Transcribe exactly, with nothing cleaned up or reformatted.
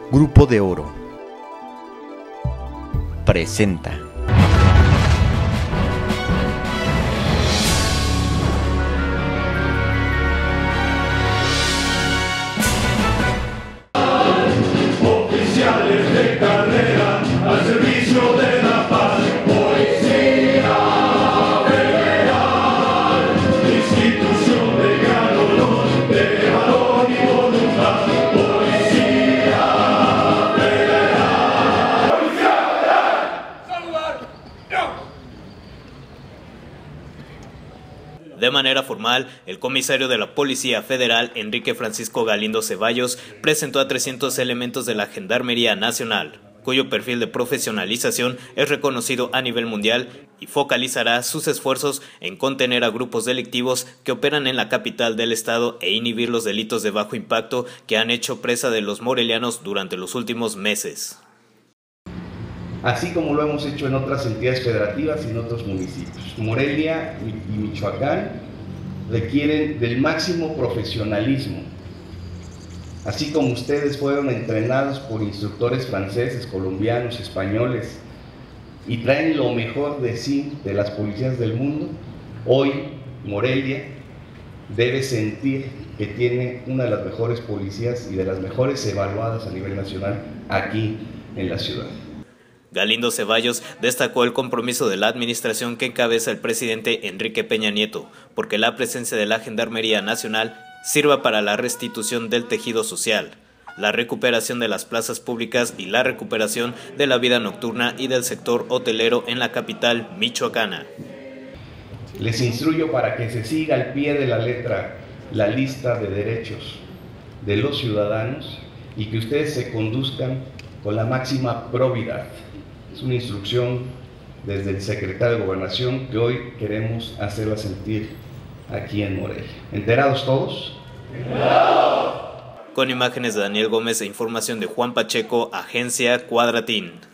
Grupo de Oro presenta. Oficiales de carrera al servicio de la paz, Policía Federal, institución de gran honor, de valor y voluntad, Policía Federal. Policía Federal. Saludar. De manera formal, el comisario de la Policía Federal, Enrique Francisco Galindo Ceballos, presentó a trescientos elementos de la Gendarmería Nacional, cuyo perfil de profesionalización es reconocido a nivel mundial y focalizará sus esfuerzos en contener a grupos delictivos que operan en la capital del estado e inhibir los delitos de bajo impacto que han hecho presa de los morelianos durante los últimos meses. Así como lo hemos hecho en otras entidades federativas y en otros municipios. Morelia y Michoacán requieren del máximo profesionalismo. Así como ustedes fueron entrenados por instructores franceses, colombianos, españoles y traen lo mejor de sí de las policías del mundo, hoy Morelia debe sentir que tiene una de las mejores policías y de las mejores evaluadas a nivel nacional aquí en la ciudad. Galindo Ceballos destacó el compromiso de la administración que encabeza el presidente Enrique Peña Nieto, porque la presencia de la Gendarmería Nacional sirva para la restitución del tejido social, la recuperación de las plazas públicas y la recuperación de la vida nocturna y del sector hotelero en la capital michoacana. Les instruyo para que se siga al pie de la letra la lista de derechos de los ciudadanos y que ustedes se conduzcan con la máxima probidad. Es una instrucción desde el secretario de Gobernación que hoy queremos hacerla sentir aquí en Morelia. ¿Enterados todos? ¡Enterados! Con imágenes de Daniel Gómez e información de Juan Pacheco, Agencia Cuadratín.